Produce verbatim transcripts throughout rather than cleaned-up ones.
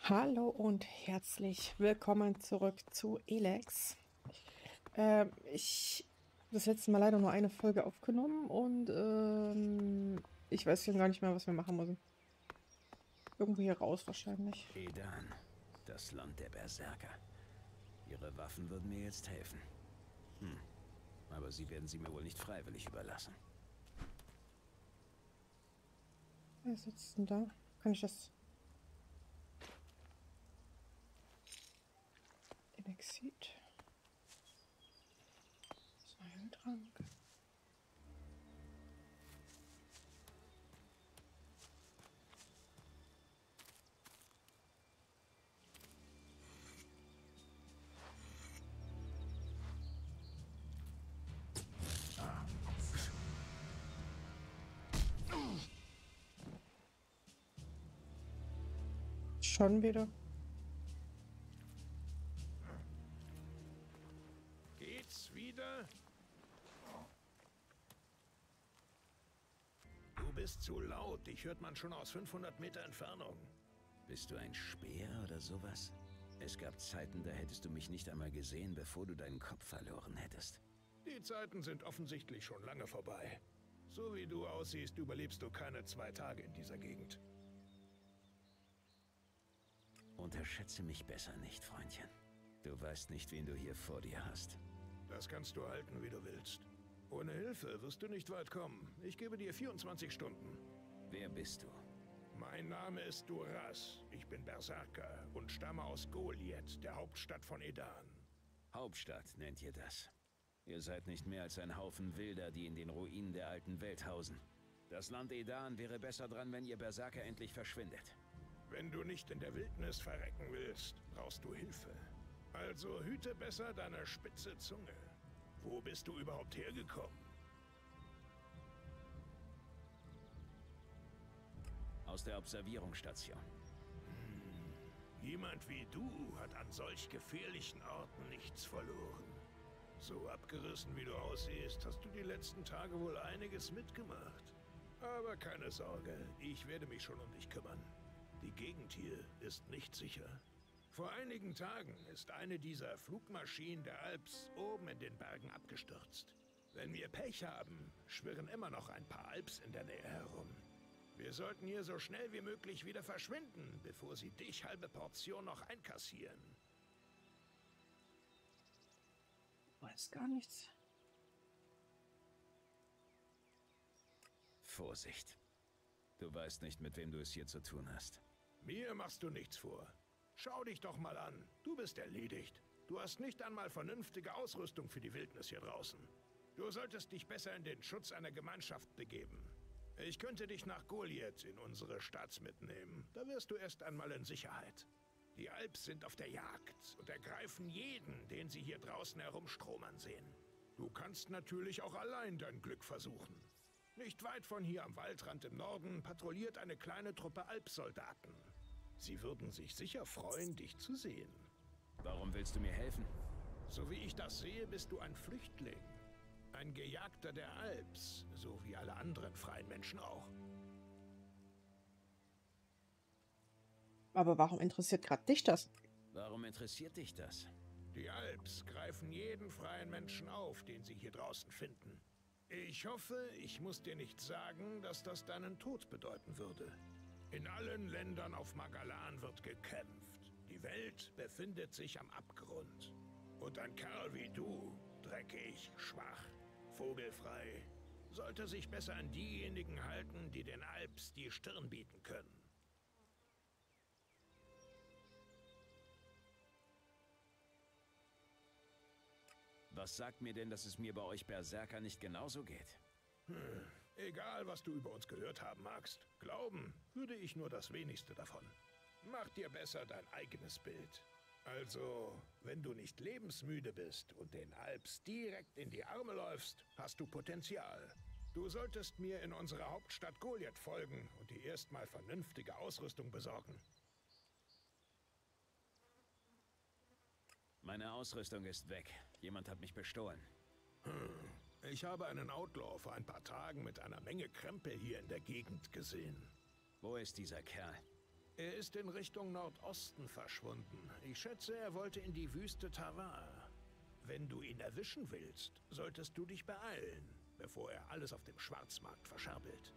Hallo und herzlich willkommen zurück zu Elex. Ähm, ich habe das letzte Mal leider nur eine Folge aufgenommen und ähm, ich weiß schon gar nicht mehr, was wir machen müssen. Irgendwo hier raus wahrscheinlich. Edan, das Land der Berserker. Ihre Waffen würden mir jetzt helfen. Hm, aber sie werden sie mir wohl nicht freiwillig überlassen. Wer sitzt denn da? Kann ich das? Elexit. Säulentrank. Schon wieder. Geht's wieder? Du bist zu laut. Dich hört man schon aus fünfhundert Meter Entfernung. Bist du ein Speer oder sowas? Es gab Zeiten, da hättest du mich nicht einmal gesehen, bevor du deinen Kopf verloren hättest. Die Zeiten sind offensichtlich schon lange vorbei. So wie du aussiehst, überlebst du keine zwei Tage in dieser Gegend. Unterschätze mich besser nicht, Freundchen. Du weißt nicht, wen du hier vor dir hast. Das kannst du halten, wie du willst. Ohne Hilfe wirst du nicht weit kommen. Ich gebe dir vierundzwanzig Stunden. Wer bist du? Mein Name ist Duras. Ich bin Berserker und stamme aus Goliath, der Hauptstadt von Edan. Hauptstadt nennt ihr das. Ihr seid nicht mehr als ein Haufen Wilder, die in den Ruinen der alten Welt hausen. Das Land Edan wäre besser dran, wenn ihr Berserker endlich verschwindet. Wenn du nicht in der Wildnis verrecken willst, brauchst du Hilfe. Also hüte besser deine spitze Zunge. Wo bist du überhaupt hergekommen? Aus der Observierungsstation. Jemand wie du hat an solch gefährlichen Orten nichts verloren. So abgerissen wie du aussiehst, hast du die letzten Tage wohl einiges mitgemacht. Aber keine Sorge, ich werde mich schon um dich kümmern. Die Gegend hier ist nicht sicher. Vor einigen Tagen ist eine dieser Flugmaschinen der Alps oben in den Bergen abgestürzt. Wenn wir Pech haben, schwirren immer noch ein paar Alps in der Nähe herum. Wir sollten hier so schnell wie möglich wieder verschwinden, bevor sie dich halbe Portion noch einkassieren. Weiß gar nichts. Vorsicht. Du weißt nicht, mit wem du es hier zu tun hast. Mir machst du nichts vor. Schau dich doch mal an. Du bist erledigt. Du hast nicht einmal vernünftige Ausrüstung für die Wildnis hier draußen. Du solltest dich besser in den Schutz einer Gemeinschaft begeben. Ich könnte dich nach Goliath in unsere Stadt mitnehmen. Da wirst du erst einmal in Sicherheit. Die Alps sind auf der Jagd und ergreifen jeden, den sie hier draußen herumstromern sehen. Du kannst natürlich auch allein dein Glück versuchen. Nicht weit von hier am Waldrand im Norden patrouilliert eine kleine Truppe Alpsoldaten. Sie würden sich sicher freuen, dich zu sehen. Warum willst du mir helfen? So wie ich das sehe, bist du ein Flüchtling. Ein Gejagter der Alps, so wie alle anderen freien Menschen auch. Aber warum interessiert gerade dich das? Warum interessiert dich das? Die Alps greifen jeden freien Menschen auf, den sie hier draußen finden. Ich hoffe, ich muss dir nicht sagen, dass das deinen Tod bedeuten würde. In allen Ländern auf Magalan wird gekämpft. Die Welt befindet sich am Abgrund. Und ein Kerl wie du, dreckig, schwach, vogelfrei, sollte sich besser an diejenigen halten, die den Alps die Stirn bieten können. Was sagt mir denn, dass es mir bei euch Berserker nicht genauso geht? Hm. Egal, was du über uns gehört haben magst, glauben würde ich nur das wenigste davon. Mach dir besser dein eigenes Bild. Also, wenn du nicht lebensmüde bist und den Alps direkt in die Arme läufst, hast du Potenzial. Du solltest mir in unsere Hauptstadt Goliath folgen und dir erstmal vernünftige Ausrüstung besorgen. Meine Ausrüstung ist weg. Jemand hat mich bestohlen. Hm. Ich habe einen Outlaw vor ein paar Tagen mit einer Menge Krempel hier in der Gegend gesehen. Wo ist dieser Kerl? Er ist in Richtung Nordosten verschwunden. Ich schätze, er wollte in die Wüste Tavar. Wenn du ihn erwischen willst, solltest du dich beeilen, bevor er alles auf dem Schwarzmarkt verscherbelt.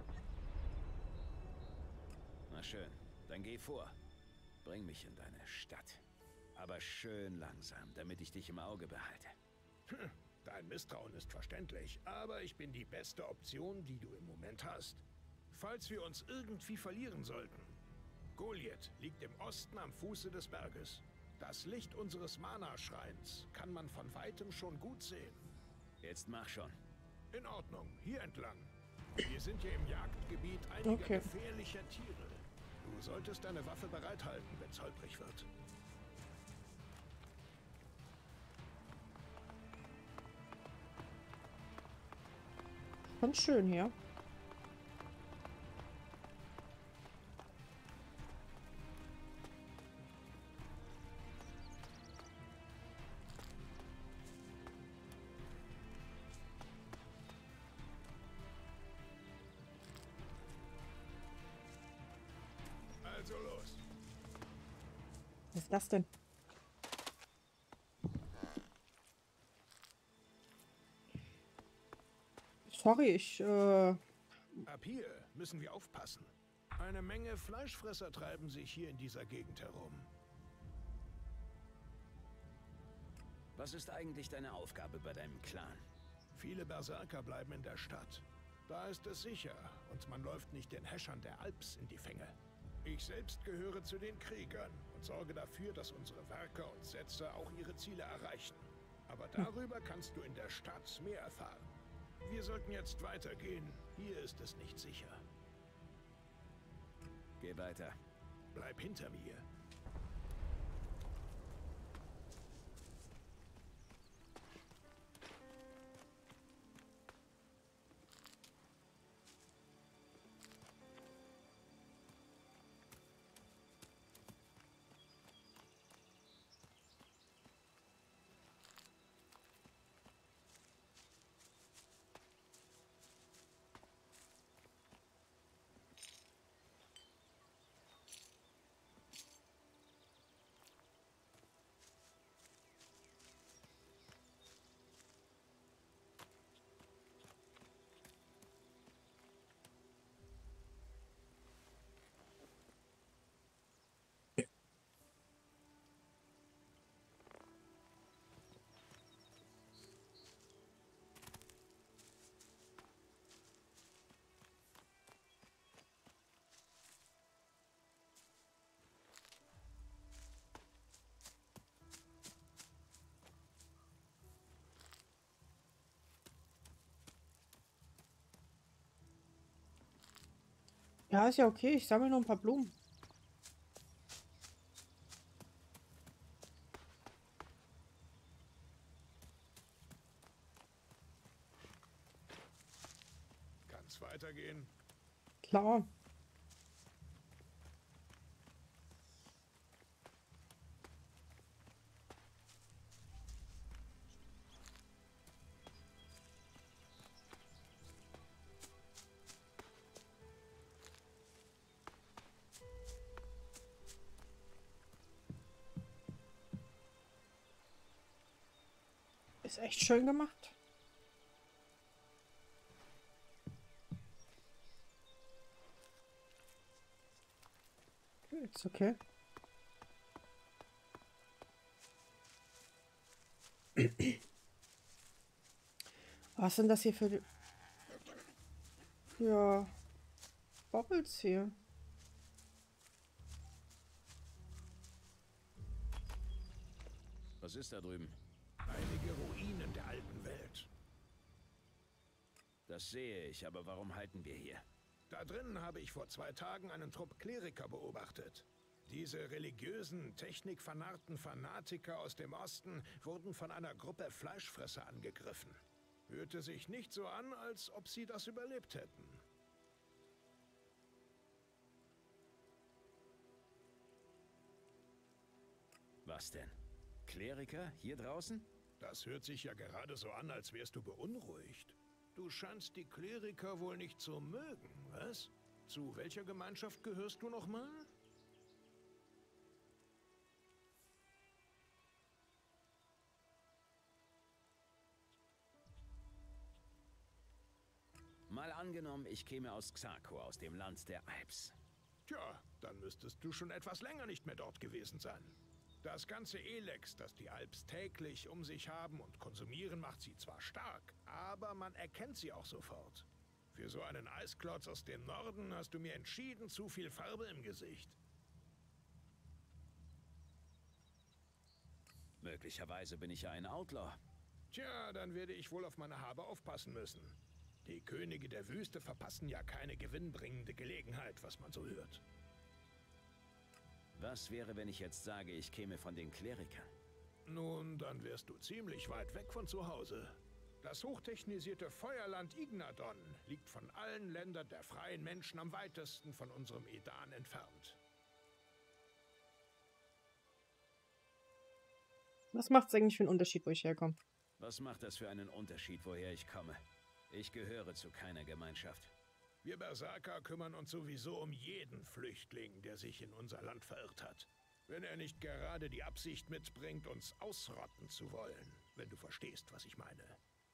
Na schön, dann geh vor. Bring mich in deine Stadt. Aber schön langsam, damit ich dich im Auge behalte. Hm, dein Misstrauen ist verständlich, aber ich bin die beste Option, die du im Moment hast. Falls wir uns irgendwie verlieren sollten. Goliath liegt im Osten am Fuße des Berges. Das Licht unseres Mana-Schreins kann man von weitem schon gut sehen. Jetzt mach schon. In Ordnung, hier entlang. Wir sind hier im Jagdgebiet einiger Okay. gefährlicher Tiere. Du solltest deine Waffe bereithalten, wenn es holprig wird. Schon schön hier. Also los. Was ist das denn? Sorry, ich, äh, Ab hier müssen wir aufpassen. Eine Menge Fleischfresser treiben sich hier in dieser Gegend herum. Was ist eigentlich deine Aufgabe bei deinem Clan? Viele Berserker bleiben in der Stadt. Da ist es sicher und man läuft nicht den Häschern der Alps in die Fänge. Ich selbst gehöre zu den Kriegern und sorge dafür, dass unsere Werker und Setzer auch ihre Ziele erreichen. Aber darüber kannst du in der Stadt mehr erfahren. Wir sollten jetzt weitergehen. Hier ist es nicht sicher. Geh weiter. Bleib hinter mir. ja, ist ja okay. Ich sammle noch ein paar Blumen. Kann's weitergehen? Klar. Ist echt schön gemacht. Ist okay. Was sind das hier für, für Bobbles hier? Was ist da drüben? Einige Ruinen der alten Welt. Das sehe ich, aber warum halten wir hier? Da drinnen habe ich vor zwei Tagen einen Trupp Kleriker beobachtet. Diese religiösen, technikvernarrten Fanatiker aus dem Osten wurden von einer Gruppe Fleischfresser angegriffen. Hörte sich nicht so an, als ob sie das überlebt hätten. Was denn? Kleriker hier draußen? Das hört sich ja gerade so an, als wärst du beunruhigt. Du scheinst die Kleriker wohl nicht zu mögen, was? Zu welcher Gemeinschaft gehörst du nochmal? angenommen, ich käme aus Xarko, aus dem Land der Alps. Tja, dann müsstest du schon etwas länger nicht mehr dort gewesen sein. Das ganze Elex, das die Alps täglich um sich haben und konsumieren, macht sie zwar stark, aber man erkennt sie auch sofort. Für so einen Eisklotz aus dem Norden hast du mir entschieden zu viel Farbe im Gesicht. Möglicherweise bin ich ja ein Outlaw. Tja, dann werde ich wohl auf meine Habe aufpassen müssen. Die Könige der Wüste verpassen ja keine gewinnbringende Gelegenheit, was man so hört. Was wäre, wenn ich jetzt sage, ich käme von den Klerikern? Nun, dann wärst du ziemlich weit weg von zu Hause. Das hochtechnisierte Feuerland Ignadon liegt von allen Ländern der freien Menschen am weitesten von unserem Edan entfernt. Was macht es eigentlich für einen Unterschied, wo ich herkomme? Was macht das für einen Unterschied, woher ich komme? Ich gehöre zu keiner Gemeinschaft. Wir Berserker kümmern uns sowieso um jeden Flüchtling, der sich in unser Land verirrt hat. Wenn er nicht gerade die Absicht mitbringt, uns ausrotten zu wollen, wenn du verstehst, was ich meine.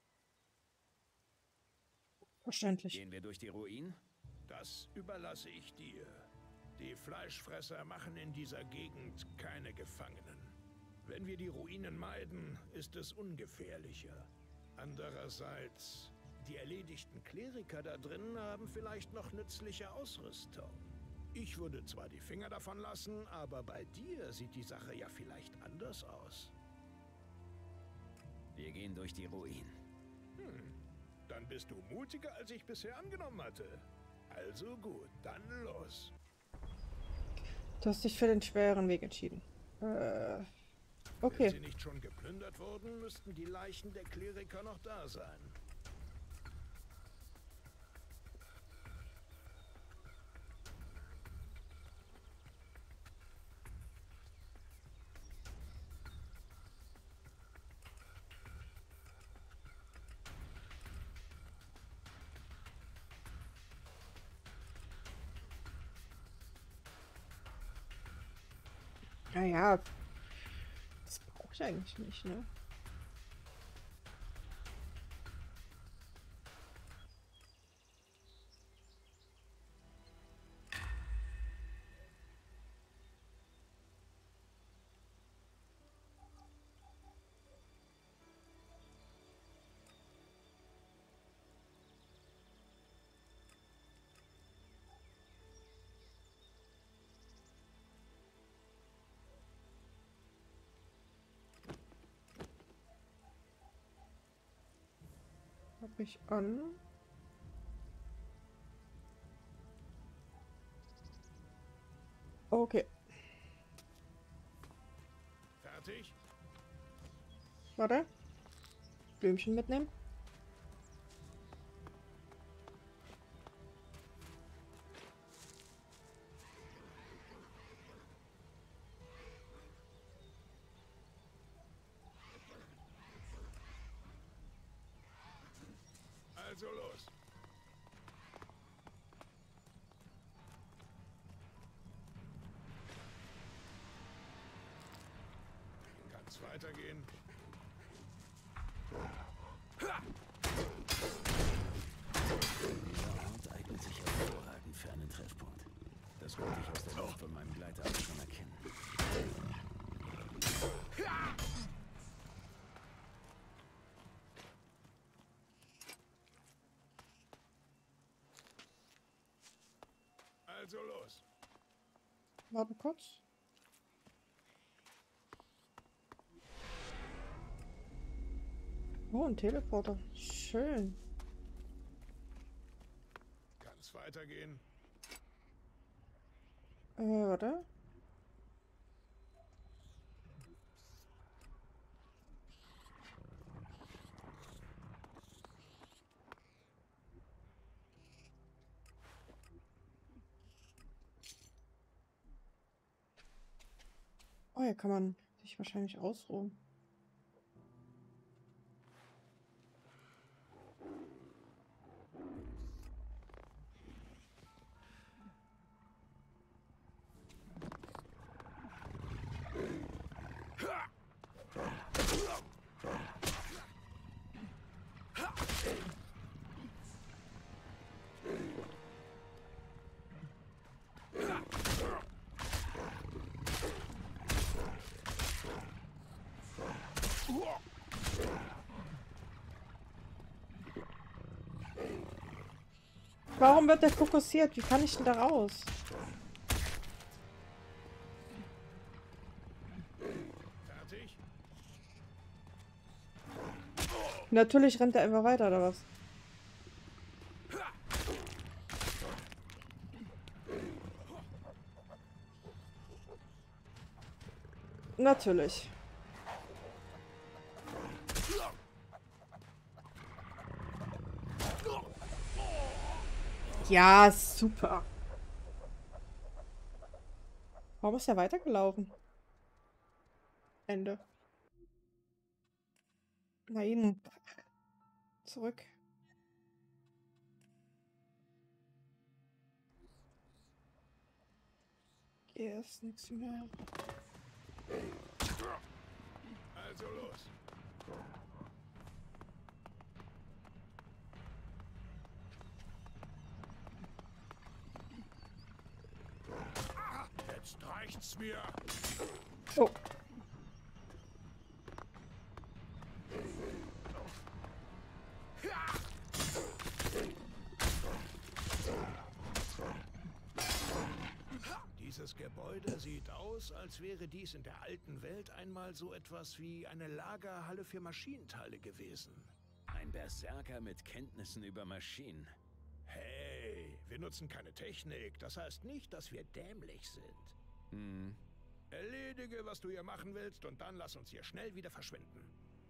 Verständlich. Gehen wir durch die Ruinen? Das überlasse ich dir. Die Fleischfresser machen in dieser Gegend keine Gefangenen. Wenn wir die Ruinen meiden, ist es ungefährlicher. Andererseits, die erledigten Kleriker da drin haben vielleicht noch nützliche Ausrüstung. Ich würde zwar die Finger davon lassen, aber bei dir sieht die Sache ja vielleicht anders aus. Wir gehen durch die Ruinen. Hm, dann bist du mutiger, als ich bisher angenommen hatte. Also gut, dann los. Du hast dich für den schweren Weg entschieden. Äh, okay. Wenn sie nicht schon geplündert wurden, müssten die Leichen der Kleriker noch da sein. Naja, das brauche ich eigentlich nicht, ne? Habe ich an. Okay. Fertig? Warte. Blümchen mitnehmen. Also los. Kann's weitergehen. Dieser Ort eignet sich hervorragend für einen Treffpunkt. Das konnte ich aus der Luft von meinem Gleiter auch schon erkennen. Also los. Warte kurz. Oh, ein Teleporter. Schön. Kann's weitergehen. Äh, warte. Oh, hier kann man sich wahrscheinlich ausruhen. Warum wird der fokussiert? Wie kann ich denn da raus? Fertig? Natürlich rennt er einfach weiter, oder was? Natürlich. Ja, super. Warum ist er weitergelaufen? Ende. Nein. Zurück. Hier ist nichts mehr. Also los. Jetzt reicht's mir. Oh. Dieses Gebäude sieht aus, als wäre dies in der alten Welt einmal so etwas wie eine Lagerhalle für Maschinenteile gewesen. Ein Berserker mit Kenntnissen über Maschinen. Hey, wir nutzen keine Technik. Das heißt nicht, dass wir dämlich sind. Hm. Erledige, was du hier machen willst, und dann lass uns hier schnell wieder verschwinden.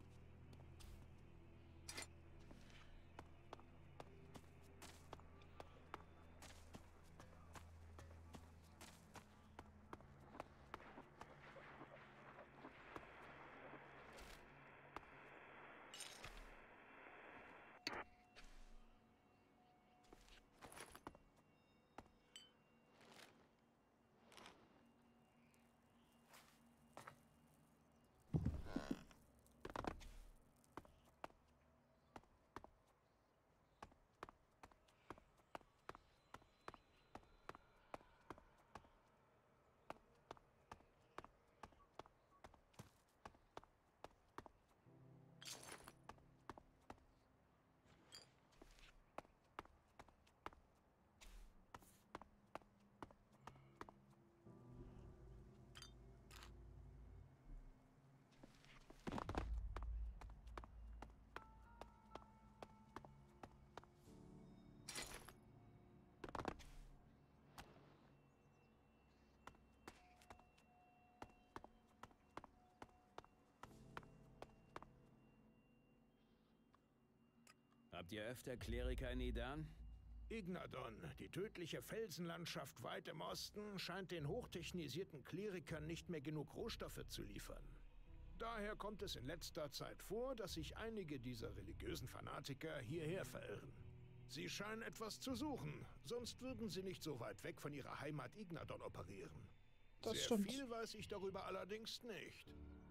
Habt ihr öfter Kleriker in Idan? Ignadon, die tödliche Felsenlandschaft weit im Osten, scheint den hochtechnisierten Klerikern nicht mehr genug Rohstoffe zu liefern. Daher kommt es in letzter Zeit vor, dass sich einige dieser religiösen Fanatiker hierher verirren. Sie scheinen etwas zu suchen, sonst würden sie nicht so weit weg von ihrer Heimat Ignadon operieren. Das Sehr stimmt. viel weiß ich darüber allerdings nicht.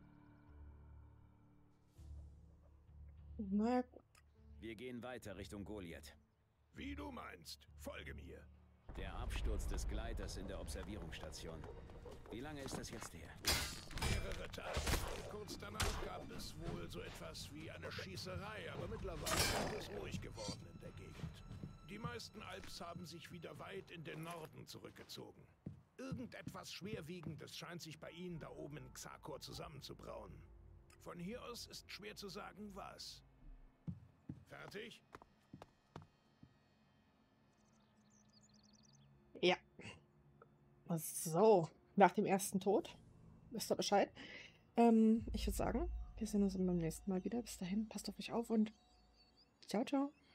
Naja, gut. Wir gehen weiter Richtung Goliath. Wie du meinst, folge mir. Der Absturz des Gleiters in der Observierungsstation. Wie lange ist das jetzt her? Mehrere Tage. Kurz danach gab es wohl so etwas wie eine Schießerei, aber mittlerweile ist es ruhig geworden in der Gegend. Die meisten Alps haben sich wieder weit in den Norden zurückgezogen. Irgendetwas Schwerwiegendes scheint sich bei ihnen da oben in Xakor zusammenzubrauen. Von hier aus ist schwer zu sagen, was. Fertig? Ja. So, nach dem ersten Tod. Wisst ihr Bescheid? Ähm, ich würde sagen, wir sehen uns beim nächsten Mal wieder. Bis dahin, passt auf euch auf und ciao, ciao.